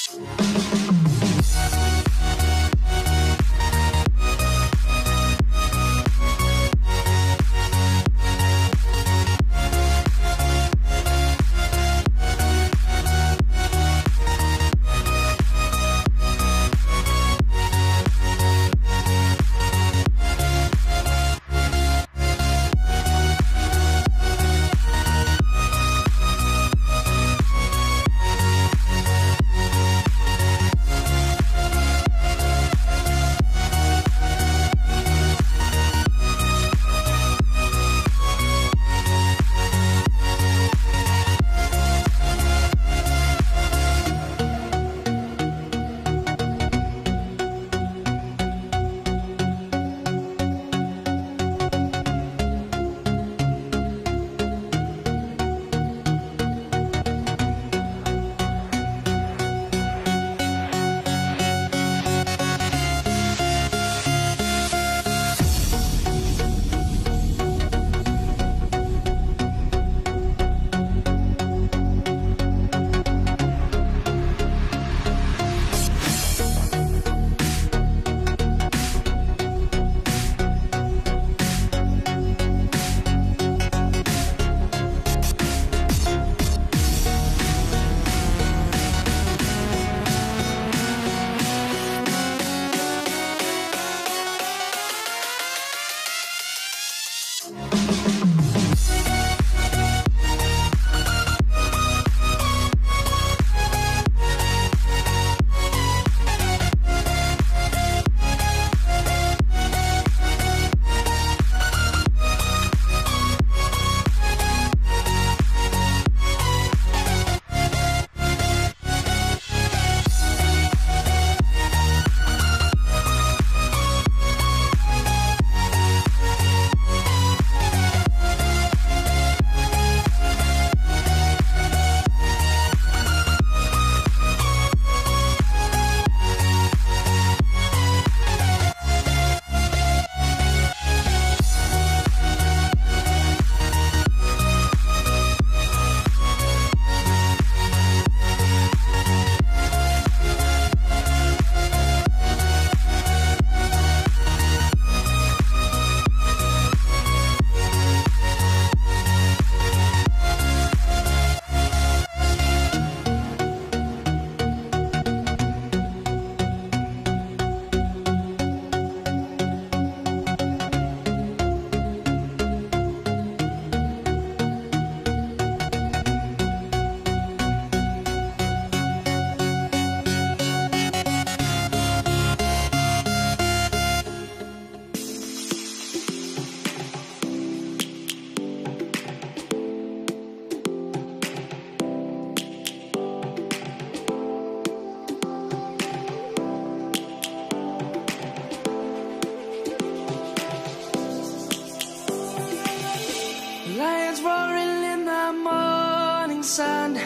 sun,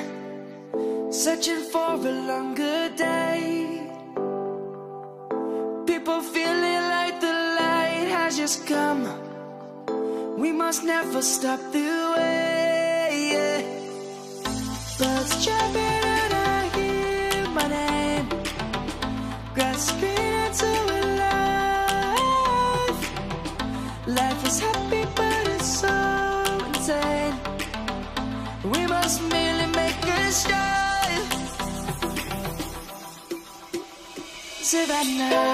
searching for a longer day. People feeling like the light has just come. We must never stop the way. Birds chirping and I hear my name, grasping into a life. Life is happy but it's so insane. We must merely make a start. Savannah,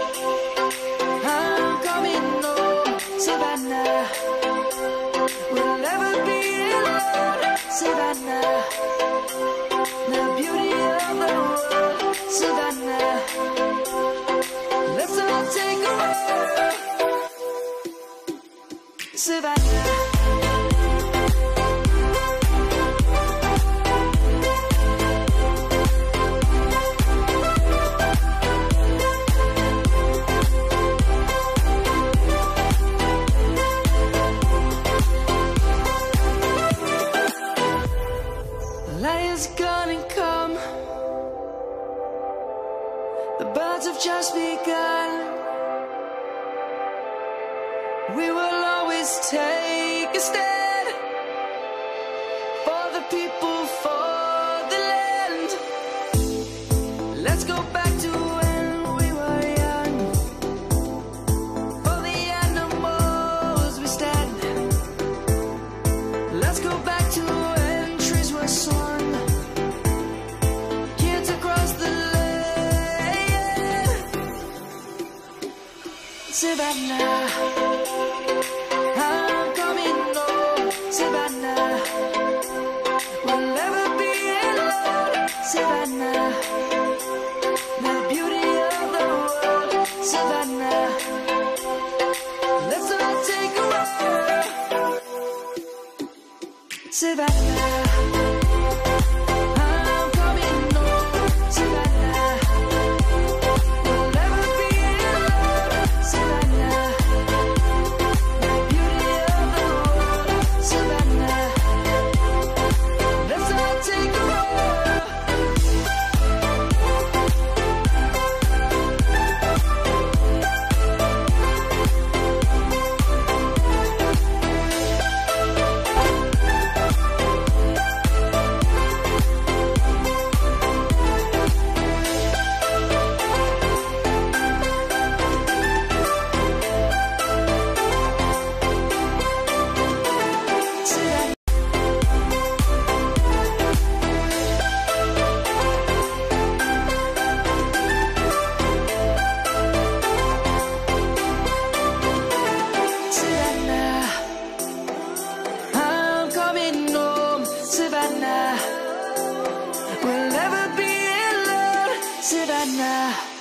I'm coming home. Savannah, we'll never be alone. Savannah, the beauty of the world. Savannah, let's all take a walk. Savannah. Is gonna come. The birds have just begun. We will always take a stand for the people, for the land. Let's go back to when we were young. For the animals we stand. Let's go back to when trees were swung. Kids across the land. Savannah, I'm coming home. Savannah, we'll never be alone. Savannah, the beauty of the world. Savannah, let's all take a walk. Savannah, I'm coming home. Savannah, we'll never be alone. Savannah, the beauty of the world. Savannah, let's all take a walk. Savannah, I'm coming home. Savannah, we'll never be alone. Savannah.